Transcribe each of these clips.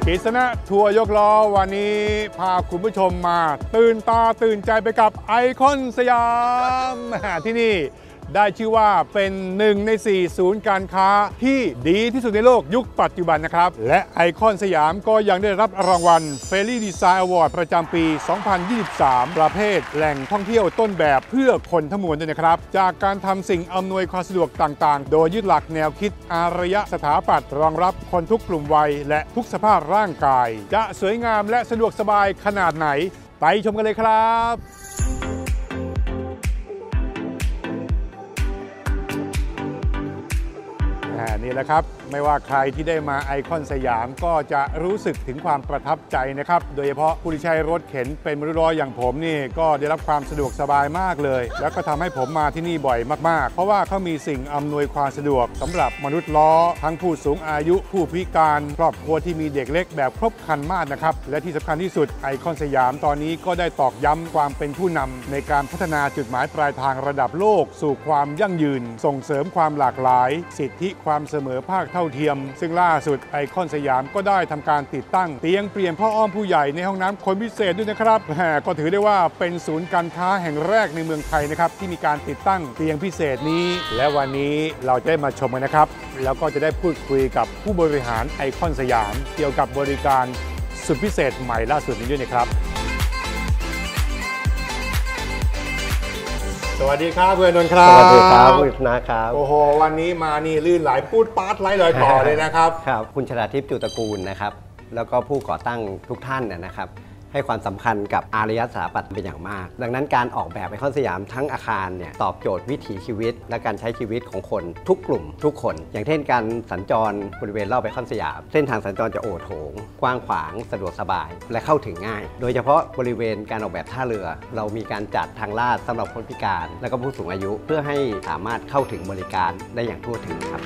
กฤษณะทัวร์ยกล้อวันนี้พาคุณผู้ชมมาตื่นตาตื่นใจไปกับไอคอนสยามที่นี่ได้ชื่อว่าเป็น1 ใน 4 ศูนย์การค้าที่ดีที่สุดในโลกยุคปัจจุบันนะครับและไอคอนสยามก็ยังได้รับรางวัล Fairy Design Award ประจำปี 2023 ประเภทแหล่งท่องเที่ยวต้นแบบเพื่อคนทั้งมวลด้วยนะครับจากการทำสิ่งอำนวยความสะดวกต่างๆโดยยึดหลักแนวคิดอารยสถาปัตย์รองรับคนทุกกลุ่มวัยและทุกสภาพร่างกายจะสวยงามและสะดวกสบายขนาดไหนไปชมกันเลยครับนี่แหละครับไม่ว่าใครที่ได้มาไอคอนสยามก็จะรู้สึกถึงความประทับใจนะครับโดยเฉพาะผู้ที่ใช้รถเข็นเป็นมนุษย์ล้ออย่างผมนี่ก็ได้รับความสะดวกสบายมากเลยแล้วก็ทำให้ผมมาที่นี่บ่อยมากๆเพราะว่าเขามีสิ่งอำนวยความสะดวกสำหรับมนุษย์ล้อทั้งผู้สูงอายุผู้พิการครอบครัวที่มีเด็กเล็กแบบครบครันมากนะครับและที่สำคัญที่สุดไอคอนสยามตอนนี้ก็ได้ตอกย้ำความเป็นผู้นำในการพัฒนาจุดหมายปลายทางระดับโลกสู่ความยั่งยืนส่งเสริมความหลากหลายสิทธิความเสมอภาคเท่าเทียมซึ่งล่าสุดไอคอนสยามก็ได้ทำการติดตั้งเตียงเปลี่ยนผ้าอ้อมผู้ใหญ่ในห้องน้ำคนพิเศษด้วยนะครับก็ถือได้ว่าเป็นศูนย์การค้าแห่งแรกในเมืองไทยนะครับที่มีการติดตั้งเตียงพิเศษนี้และวันนี้เราจะได้มาชมกันนะครับแล้วก็จะได้พูดคุยกับผู้บริหารไอคอนสยามเกี่ยวกับบริการสุดพิเศษใหม่ล่าสุดนี้ด้วยนะครับสวัสดีครับเพื่อนนนท์ครับสวัสดีครับคุณนะครับโอ้โหวันนี้มานี่ลื่นไหลพูดปาร์ตไล่ลอยต่อเลยนะครับครับคุณชลาทิพย์จุตระกูลนะครับแล้วก็ผู้ก่อตั้งทุกท่านนะครับให้ความสำคัญกับอารยสถาปัตย์เป็นอย่างมากดังนั้นการออกแบบไอคอนสยามทั้งอาคารเนี่ยตอบโจทย์วิถีชีวิตและการใช้ชีวิตของคนทุกกลุ่มทุกคนอย่างเช่นการสัญจรบริเวณรอบไอคอนสยามเส้นทางสัญจรจะโอโถงกว้างขวางสะดวกสบายและเข้าถึงง่ายโดยเฉพาะบริเวณการออกแบบท่าเรือเรามีการจัดทางลาดสำหรับคนพิการและก็ผู้สูงอายุเพื่อให้สามารถเข้าถึงบริการได้อย่างทั่วถึงครับ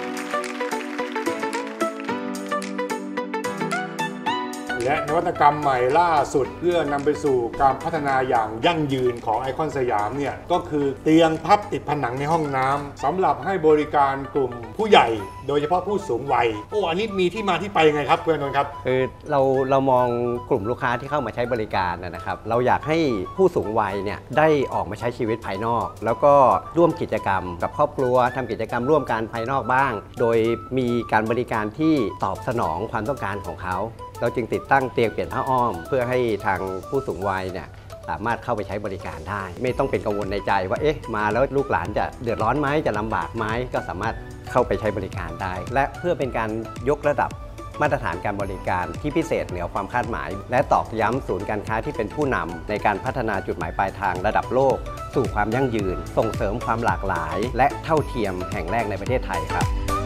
และนวัตกรรมใหม่ล่าสุดเพื่อนำไปสู่การพัฒนาอย่างยั่งยืนของไอคอนสยามเนี่ยก็คือเตียงพับติดผนังในห้องน้ำสำหรับให้บริการกลุ่มผู้ใหญ่โดยเฉพาะผู้สูงวัยอันนี้มีที่มาที่ไปยังไงครับเพื่อนนนท์ครับคือเรามองกลุ่มลูกค้าที่เข้ามาใช้บริการนะครับเราอยากให้ผู้สูงวัยเนี่ยได้ออกมาใช้ชีวิตภายนอกแล้วก็ร่วมกิจกรรมกับครอบครัวทำกิจกรรมร่วมกันภายนอกบ้างโดยมีการบริการที่ตอบสนองความต้องการของเขาเราจึงติดตั้งเตียงเปลี่ยนผ้าอ้อมเพื่อให้ทางผู้สูงวัยเนี่ยสามารถเข้าไปใช้บริการได้ไม่ต้องเป็นกังวลในใจว่ามาแล้วลูกหลานจะเดือดร้อนไหมจะลำบากไหมก็สามารถเข้าไปใช้บริการได้และเพื่อเป็นการยกระดับมาตรฐานการบริการที่พิเศษเหนือความคาดหมายและตอกย้ำศูนย์การค้าที่เป็นผู้นำในการพัฒนาจุดหมายปลายทางระดับโลกสู่ความยั่งยืนส่งเสริมความหลากหลายและเท่าเทียมแห่งแรกในประเทศไทยครับ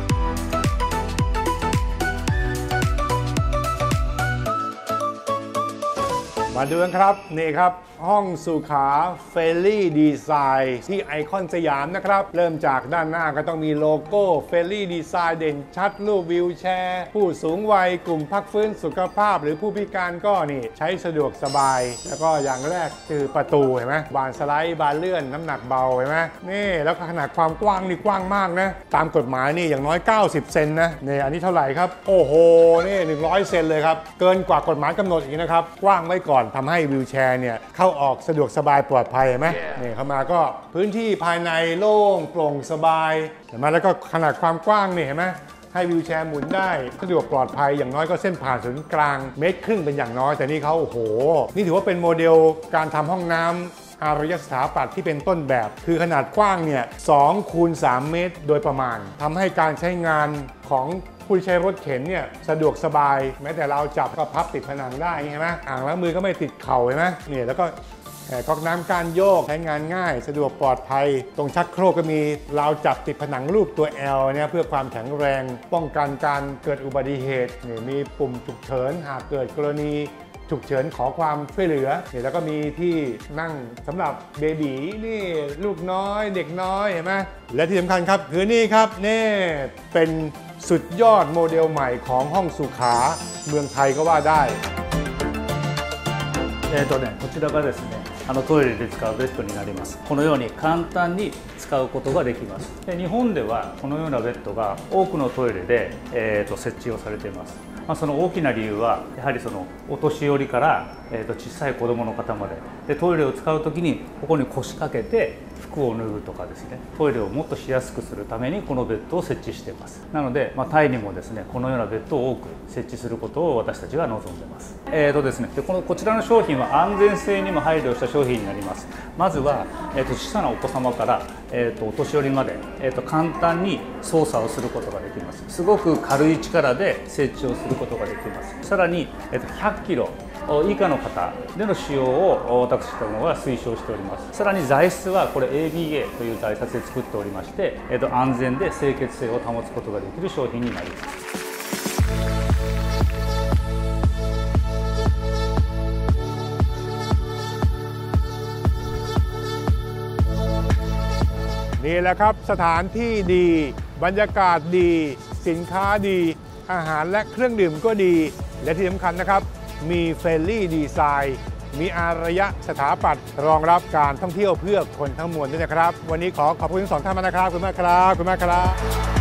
มาดูกันครับนี่ครับห้องสุขาเฟลลี่ดีไซน์ที่ไอคอนสยามนะครับเริ่มจากด้านหน้าก็ต้องมีโลโก้เฟลลี่ดีไซน์เด่นชัดรูปวิวแชร์ผู้สูงวัยกลุ่มพักฟื้นสุขภาพหรือผู้พิการก็นี่ใช้สะดวกสบายแล้วก็อย่างแรกคือประตูเห็นไหมบานสไลด์บานเลื่อนน้ำหนักเบาเห็นไหมนี่แล้วขนาดความกว้างนี่กว้างมากนะตามกฎหมายนี่อย่างน้อย90เซนนะนี่อันนี้เท่าไหร่ครับโอ้โหนี่100เซนเลยครับเกินกว่ากฎหมายกำหนดอีกนะครับกว้างไว้ก่อนทำให้วิวแชร์เนี่ยเข้าออกสะดวกสบายปลอดภัยเห็นไหมนี่เข้ามาก็พื้นที่ภายในโล่งโปร่งสบายเห็นไหมแล้วก็ขนาดความกว้างนี่เห็นไหมให้วิวแชร์หมุนได้สะดวกปลอดภัยอย่างน้อยก็เส้นผ่านศูนย์กลาง1.5 เมตรเป็นอย่างน้อยแต่นี่เขาโอ้โหนี่ถือว่าเป็นโมเดลการทำห้องน้ำอารยสถาปัตย์ที่เป็นต้นแบบคือขนาดกว้างเนี่ย2 คูณ 3 เมตรโดยประมาณทำให้การใช้งานของผู้ใช้รถเข็นเนี่ยสะดวกสบายแม้แต่เราจับก็พับติดผนังได้ใช่ไหมอ่างล้างมือก็ไม่ติดเข่าเห็นไหมเนี่ยแล้วก็ก๊อกน้ำการโยกใช้งานง่ายสะดวกปลอดภัยตรงชักโครกก็มีราวจับติดผนังรูปตัว L เนี่ยเพื่อความแข็งแรงป้องกันการเกิดอุบัติเหตุนี่มีปุ่มฉุกเฉินหากเกิดกรณีฉุกเฉินขอความช่วยเหลือนี่แล้วก็มีที่นั่งสำหรับเบบีนี่ลูกน้อยเด็กน้อยเห็นไหมและที่สำคัญครับคือนี่ครับนี่เป็นสุดยอดโมเดลใหม่ของห้องสุขาเมืองไทยก็ว่าได้こちらがですねトイレで使うベッドになります。このように簡単に使うことができます。で日本ではこのようなベッドが多くのトイレで、設置をされています。 その大きな理由はやはりそのお年寄りから、小さい子どもの方までトイレを使う時にここに腰掛けて服を脱ぐとかですね、トイレをもっとしやすくするためにこのベッドを設置しています。なので、タイにもですねこのようなベッドを多く設置することを私たちは望んでいます。ですね、こちらの商品は安全性にも配慮した商品になります。まずは、小さなお子様から、お年寄りまで、簡単に操作をすることができます。すごく軽い力で設置をすることができます。さらに、100キロ以下の方での使用を私どもは推奨しております。さらに材質はこれ ABA という材質で作っておりまして、安全で清潔性を保つことができる商品になります。 นี่แหละครับสถานที่ดีบรรยากาศดีสินค้าดีอาหารและเครื่องดื่มก็ดีและที่สำคัญนะครับมีเฟรนลี่ดีไซน์มีอารยสถาปัตย์รองรับการท่องเที่ยวเพื่อคนทั้งมวลด้วยนะครับวันนี้ขอบคุณทั้งสองท่านมากนะครับขอบคุณมากครับ